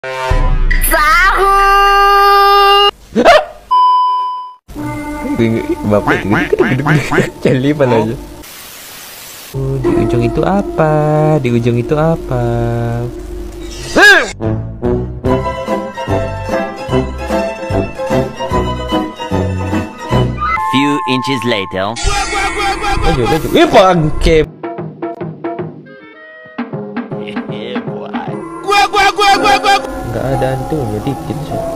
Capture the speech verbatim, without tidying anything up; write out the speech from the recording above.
Bapak jangan lipat aja. Oh, di ujung itu apa? Di ujung itu apa? Few inches later. Lanjut, lanjut. Ih, bangke. Gua gua gua gua gua. Enggak ada hantunya dikit sih.